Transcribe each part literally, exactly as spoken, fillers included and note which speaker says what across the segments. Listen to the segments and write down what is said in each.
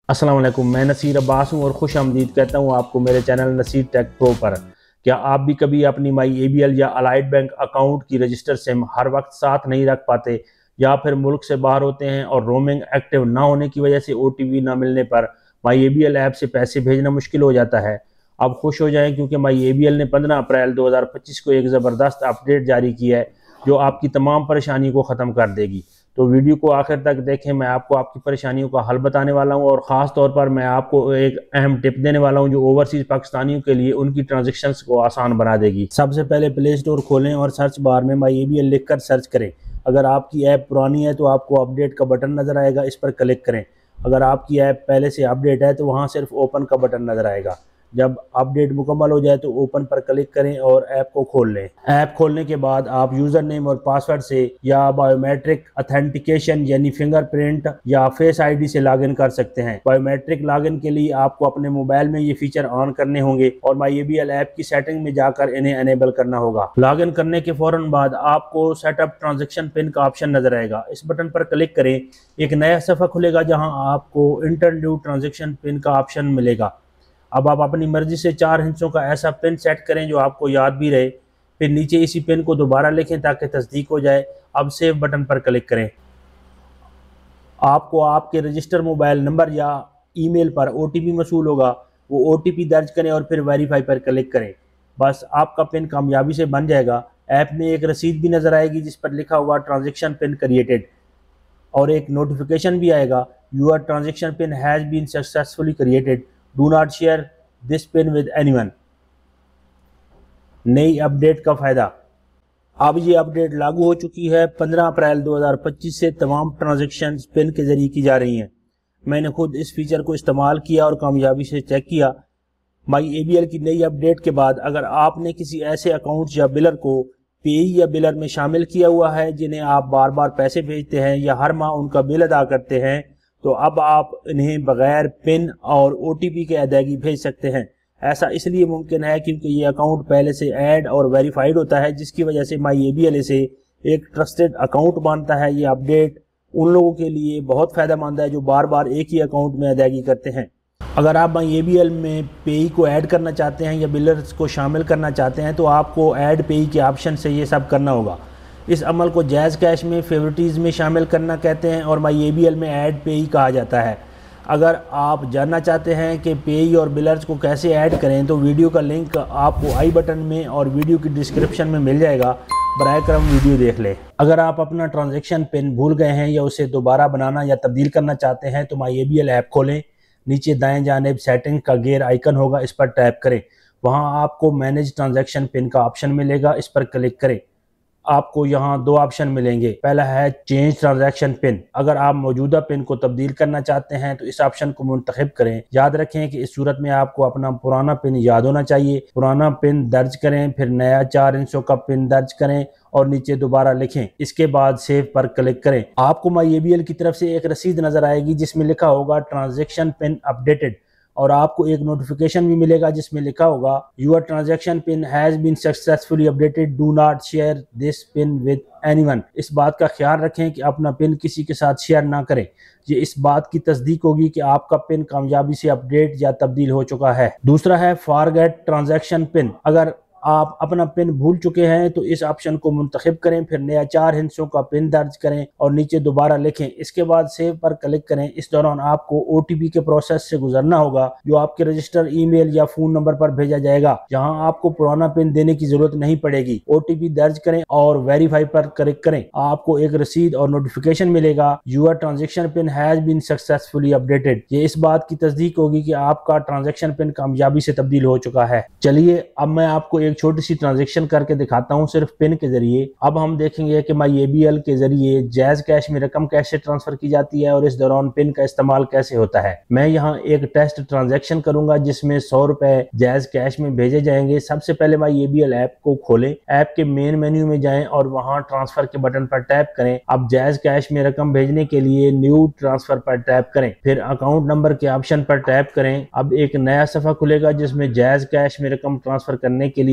Speaker 1: अस्सलाम वालेकुम, मैं नसीर अब्बास हूँ और खुश आमदीद कहता हूँ आपको मेरे चैनल नसीर टेक प्रो पर। क्या आप भी कभी अपनी माई ए बी एल या अलाइड बैंक अकाउंट की रजिस्टर सिम हर वक्त साथ नहीं रख पाते, या फिर मुल्क से बाहर होते हैं और रोमिंग एक्टिव ना होने की वजह से ओ टी पी ना मिलने पर my A B L app से पैसे भेजना मुश्किल हो जाता है? अब खुश हो जाएं, क्योंकि माई ए बी एल ने पंद्रह अप्रैल दो हज़ार पच्चीस को एक ज़बरदस्त अपडेट जारी की है जो आपकी तमाम परेशानी को ख़त्म कर देगी। तो वीडियो को आखिर तक देखें, मैं आपको आपकी परेशानियों का हल बताने वाला हूं और ख़ास तौर पर मैं आपको एक अहम टिप देने वाला हूं जो ओवरसीज़ पाकिस्तानियों के लिए उनकी ट्रांजैक्शंस को आसान बना देगी। सबसे पहले प्ले स्टोर खोलें और सर्च बार में माई ए बी एल लिख कर सर्च करें। अगर आपकी ऐप पुरानी है तो आपको अपडेट का बटन नज़र आएगा, इस पर क्लिक करें। अगर आपकी ऐप पहले से अपडेट है तो वहाँ सिर्फ ओपन का बटन नज़र आएगा। जब अपडेट मुकम्मल हो जाए तो ओपन पर क्लिक करें और ऐप को खोल लें। ऐप खोलने के बाद आप यूज़र नेम और पासवर्ड से या बायोमेट्रिक अथेंटिकेशन यानी फिंगरप्रिंट या फेस आईडी से लॉगिन कर सकते हैं। बायोमेट्रिक लॉगिन के लिए आपको अपने मोबाइल में ये फीचर ऑन करने होंगे और my A B L app की सेटिंग में जाकर इन्हें एनेबल करना होगा। लॉगिन करने के फौरन बाद आपको सेटअप ट्रांजेक्शन पिन का ऑप्शन नजर आएगा, इस बटन पर क्लिक करें। एक नया सफ़ा खुलेगा जहां आपको इंटर न्यू ट्रांजेक्शन पिन का ऑप्शन मिलेगा। अब आप अपनी मर्जी से चार हिस्सों का ऐसा पिन सेट करें जो आपको याद भी रहे, फिर नीचे इसी पिन को दोबारा लिखें ताकि तस्दीक हो जाए। अब सेव बटन पर क्लिक करें। आपको आपके रजिस्टर मोबाइल नंबर या ईमेल पर ओ टी पी मसूल होगा, वो ओ टी पी दर्ज करें और फिर वेरीफाई पर क्लिक करें। बस आपका पिन कामयाबी से बन जाएगा। ऐप में एक रसीद भी नज़र आएगी जिस पर लिखा हुआ ट्रांजेक्शन पिन क्रिएटेड, और एक नोटिफिकेशन भी आएगा, your transaction pin has been successfully created, do not share this pin with anyone. नई अपडेट का फ़ायदा। अब ये अपडेट लागू हो चुकी है। पंद्रह अप्रैल दो हज़ार पच्चीस से तमाम ट्रांजैक्शन पिन के ज़रिए की जा रही हैं। मैंने खुद इस फीचर को इस्तेमाल किया और कामयाबी से चेक किया। माई ए बी एल की नई अपडेट के बाद अगर आपने किसी ऐसे अकाउंट या बिलर को पेई या बिलर में शामिल किया हुआ है जिन्हें आप बार बार पैसे भेजते हैं या हर माह उनका बिल अदा करते हैं, तो अब आप इन्हें बगैर पिन और ओ टी पी के अदायगी भेज सकते हैं। ऐसा इसलिए मुमकिन है क्योंकि ये अकाउंट पहले से ऐड और वेरीफाइड होता है, जिसकी वजह से माई ए बी एल इसे एक ट्रस्टेड अकाउंट मानता है। ये अपडेट उन लोगों के लिए बहुत फ़ायदेमंद है जो बार बार एक ही अकाउंट में अदायगी करते हैं। अगर आप माई ए बी एल में पेई को ऐड करना चाहते हैं या बिलर्स को शामिल करना चाहते हैं तो आपको ऐड पेई के ऑप्शन से ये सब करना होगा। इस अमल को जैज़ कैश में फेवरेटीज़ में शामिल करना कहते हैं और माई ए बी एल में ऐड पेई कहा जाता है। अगर आप जानना चाहते हैं कि पेई और बिलर्स को कैसे ऐड करें तो वीडियो का लिंक आपको आई बटन में और वीडियो की डिस्क्रिप्शन में मिल जाएगा, बराए करम वीडियो देख लें। अगर आप अपना ट्रांजेक्शन पिन भूल गए हैं या उसे दोबारा बनाना या तब्दील करना चाहते हैं तो my A B L app खोलें। नीचे दाएं जानिब सेटिंग का गेयर आइकन होगा, इस पर टैप करें। वहां आपको मैनेज ट्रांजैक्शन पिन का ऑप्शन मिलेगा, इस पर क्लिक करें। आपको यहाँ दो ऑप्शन मिलेंगे। पहला है चेंज ट्रांजैक्शन पिन। अगर आप मौजूदा पिन को तब्दील करना चाहते हैं तो इस ऑप्शन को मुंतखब करें। याद रखें कि इस सूरत में आपको अपना पुराना पिन याद होना चाहिए। पुराना पिन दर्ज करें, फिर नया चार हिस्सों का पिन दर्ज करें और नीचे दोबारा लिखें। इसके बाद सेव पर क्लिक करें। आपको माई ए बी एल की तरफ से एक रसीद नजर आएगी जिसमें लिखा होगा ट्रांजैक्शन पिन अपडेटेड, और आपको एक नोटिफिकेशन भी मिलेगा जिसमें लिखा होगा your transaction pin has been successfully updated, do not share this pin with anyone. इस बात का ख्याल रखें कि अपना पिन किसी के साथ शेयर ना करें। ये इस बात की तस्दीक होगी कि आपका पिन कामयाबी से अपडेट या तब्दील हो चुका है। दूसरा है फॉरगेट ट्रांजैक्शन पिन। अगर आप अपना पिन भूल चुके हैं तो इस ऑप्शन को मुंतखब करें, फिर नया चार हिस्सों का पिन दर्ज करें और नीचे दोबारा लिखें। इसके बाद सेव पर क्लिक करें। इस दौरान आपको ओ टी पी के प्रोसेस से गुजरना होगा जो आपके रजिस्टर ईमेल या फोन नंबर पर भेजा जाएगा। जहां आपको पुराना पिन देने की जरूरत नहीं पड़ेगी। ओ टी पी दर्ज करें और वेरीफाई पर क्लिक करें। आपको एक रसीद और नोटिफिकेशन मिलेगा, your transaction pin has been successfully updated. ये इस बात की तस्दीक होगी कि आपका ट्रांजेक्शन पिन कामयाबी से तब्दील हो चुका है। चलिए अब मैं आपको एक छोटी सी ट्रांजैक्शन करके दिखाता हूं सिर्फ पिन के जरिए। अब हम देखेंगे कि माई ए बी एल के जरिए जैज़ कैश में रकम कैसे ट्रांसफर की जाती है और इस दौरान पिन का इस्तेमाल कैसे होता है। मैं यहाँ एक टेस्ट ट्रांजैक्शन करूंगा जिसमें सौ रुपए जैज़ कैश में भेजे जाएंगे। सबसे पहले my A B L app को खोलें, ऐप के मेन मेन्यू में जाएं और वहां ट्रांसफर के बटन पर टैप करें। अब जैज़ कैश में रकम भेजने के लिए न्यू ट्रांसफर पर टैप करें, फिर अकाउंट नंबर के ऑप्शन पर टैप करें। अब एक नया सफा खुलेगा जिसमें जैज़ कैश में रकम ट्रांसफर करने के लिए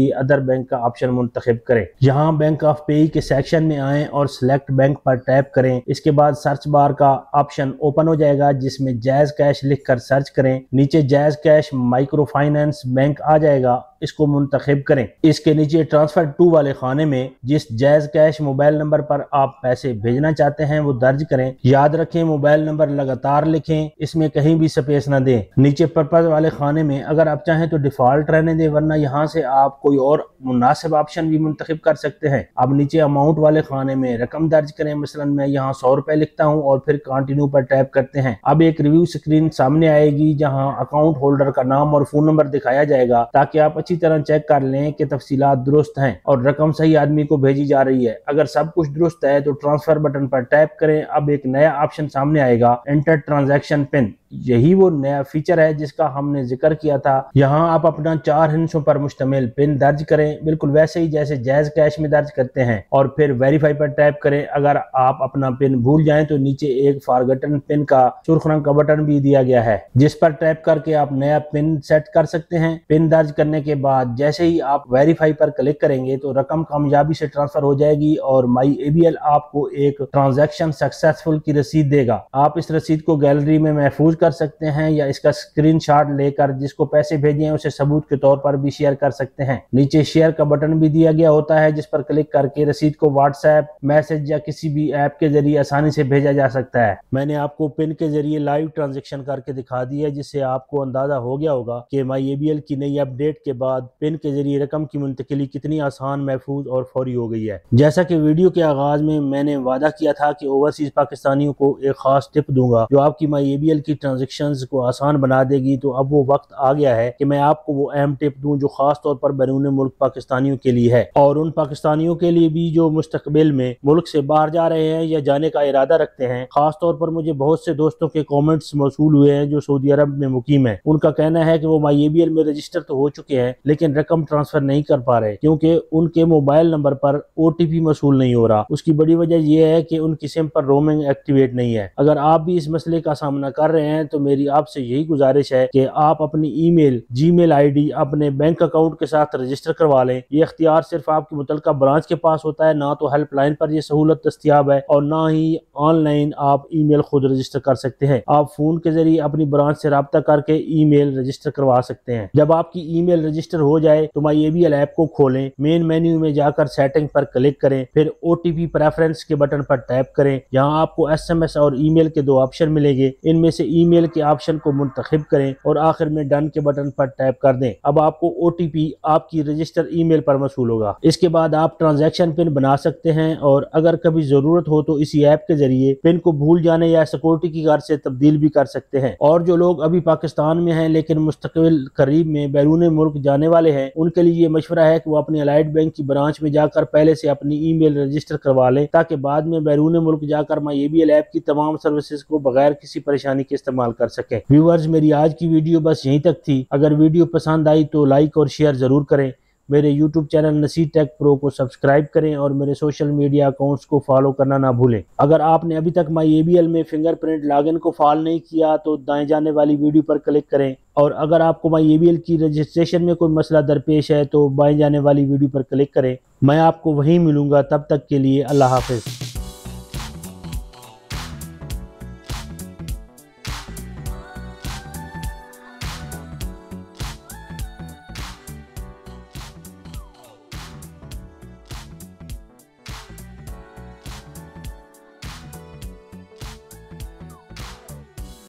Speaker 1: लिए अदर बैंक का ऑप्शन मुंतखब करें। यहाँ बैंक ऑफ पे के सेक्शन में आए और सिलेक्ट बैंक पर टैप करें। इसके बाद सर्च बार का ऑप्शन ओपन हो जाएगा जिसमें जायज कैश लिखकर सर्च करें। नीचे Jazz Cash Microfinance Bank आ जाएगा, इसको मुंतखब करें। इसके नीचे ट्रांसफर टू वाले खाने में जिस जायज कैश मोबाइल नंबर पर आप पैसे भेजना चाहते हैं वो दर्ज करें। याद रखें मोबाइल नंबर लगातार लिखें, इसमें कहीं भी स्पेस न दें। नीचे पर्पज वाले खाने में अगर आप चाहें तो डिफॉल्ट रहने दें, वरना यहाँ से आप कोई और मुनासिब ऑप्शन भी मुंतखब कर सकते हैं। अब नीचे अमाउंट वाले खाने में रकम दर्ज करें। मसलन मैं यहाँ सौ रुपए लिखता हूँ और फिर कंटिन्यू पर टैप करते हैं। अब एक रिव्यू स्क्रीन सामने आएगी जहाँ अकाउंट होल्डर का नाम और फोन नंबर दिखाया जाएगा ताकि आप अच्छी तरह चेक कर लें कि तफसीलात दुरुस्त हैं और रकम सही आदमी को भेजी जा रही है। अगर सब कुछ दुरुस्त है तो ट्रांसफर बटन पर टैप करें। अब एक नया ऑप्शन सामने आएगा, एंटर ट्रांजैक्शन पिन। यही वो नया फीचर है जिसका हमने जिक्र किया था। यहाँ आप अपना चार हिस्सों पर मुश्तमिल पिन दर्ज करें, बिल्कुल वैसे ही जैसे जायज कैश में दर्ज करते हैं, और फिर वेरीफाई पर टैप करें। अगर आप अपना पिन भूल जाएं तो नीचे एक फॉरगॉटन पिन का सुर्ख रंग का बटन भी दिया गया है जिस पर टैप करके आप नया पिन सेट कर सकते हैं। पिन दर्ज करने के बाद जैसे ही आप वेरीफाई पर क्लिक करेंगे तो रकम कामयाबी से ट्रांसफर हो जाएगी और माई ए बी एल आपको एक ट्रांजैक्शन सक्सेसफुल की रसीद देगा। आप इस रसीद को गैलरी में महफूज कर सकते हैं या इसका स्क्रीनशॉट लेकर जिसको पैसे भेजे हैं उसे सबूत के तौर पर भी शेयर कर सकते हैं। नीचे शेयर का बटन भी दिया गया होता है जिस पर क्लिक करके रसीद को व्हाट्सएप मैसेज या किसी भी ऐप के जरिए आसानी से भेजा जा सकता है। मैंने आपको पिन के जरिए लाइव ट्रांजैक्शन करके दिखा दी है जिससे आपको अंदाजा हो गया होगा कि माई ए बी एल की नई अपडेट के बाद पिन के जरिए रकम की मुंतकिली कितनी आसान, महफूज और फौरी हो गई है। जैसा कि वीडियो के आगाज में मैंने वादा किया था कि ओवरसीज पाकिस्तानियों को एक खास टिप दूंगा जो आपकी माई ए बी एल की ट्रांजैक्शन को आसान बना देगी, तो अब वो वक्त आ गया है कि मैं आपको वो अहम टिप दूं जो खास तौर पर बैरून मुल्क पाकिस्तानियों के लिए है और उन पाकिस्तानियों के लिए भी जो मुस्तकबिल में मुल्क से बाहर जा रहे हैं या जाने का इरादा रखते हैं। खास तौर पर मुझे बहुत से दोस्तों के कमेंट्स मौसूल हुए हैं जो सऊदी अरब में मुकीम है। उनका कहना है कि वो माई ए बी एल में रजिस्टर तो हो चुके हैं लेकिन रकम ट्रांसफर नहीं कर पा रहे क्योंकि उनके मोबाइल नंबर पर ओ टी पी मसूल नहीं हो रहा। उसकी बड़ी वजह यह है कि उनकी सिम पर रोमिंग एक्टिवेट नहीं है। अगर आप भी इस मसले का सामना कर रहे हैं तो मेरी आपसे यही गुजारिश है कि आप अपनी ईमेल जीमेल आईडी अपने बैंक अकाउंट के साथ रजिस्टर करवा लें। ये इख्तियार सिर्फ आपकी मुतल्लिका ब्रांच के पास होता है, ना तो हेल्पलाइन पर यह सहूलत दस्तयाब है और ना ही ऑनलाइन आप ईमेल खुद रजिस्टर कर सकते हैं। आप फोन के जरिए अपनी ब्रांच से राब्ता करके ईमेल रजिस्टर करवा सकते हैं। जब आपकी ईमेल रजिस्टर हो जाए तो my A B L app को खोलें, मेन मेन्यू में जाकर सेटिंग पर क्लिक करें, फिर ओ टी पी प्रेफरेंस के बटन पर टैप करें। यहाँ आपको एस एम एस और ईमेल के दो ऑप्शन मिलेंगे, इनमें से ईमेल के ऑप्शन को मुंतखब करें और आखिर में डन के बटन पर टैप कर दें। अब आपको ओ टी पी आपकी रजिस्टर ईमेल पर मसूल होगा। इसके बाद आप ट्रांजैक्शन पिन बना सकते हैं और अगर कभी जरूरत हो तो इसी ऐप के जरिए पिन को भूल जाने या सिक्योरिटी की गार्ड से तब्दील भी कर सकते हैं। और जो लोग अभी पाकिस्तान में हैं लेकिन मुस्तकिल करीब में बैरून मुल्क जाने वाले हैं, उनके लिए ये मशवरा है कि वो अपने अलाइड बैंक की ब्रांच में जाकर पहले से अपनी ईमेल रजिस्टर करवा लें ताकि बाद में बैरून मुल्क जाकर my A B L app की तमाम सर्विसेज को बगैर किसी परेशानी के इस्तेमाल कर सकें। व्यूअर्स, मेरी आज की वीडियो बस यहीं तक थी। अगर वीडियो पसंद आई तो लाइक और शेयर जरूर करें। मेरे YouTube channel Naseer tech pro को सब्सक्राइब करें और मेरे सोशल मीडिया अकाउंट्स को फॉलो करना ना भूलें। अगर आपने अभी तक माई ए बी एल में फिंगरप्रिंट लॉगिन को फाल नहीं किया तो दाएं जाने वाली वीडियो पर क्लिक करें और अगर आपको माई ए बी एल की रजिस्ट्रेशन में कोई मसला दरपेश है तो बाएं जाने वाली वीडियो पर क्लिक करें। मैं आपको वहीं मिलूंगा, तब तक के लिए अल्लाह हाफिज।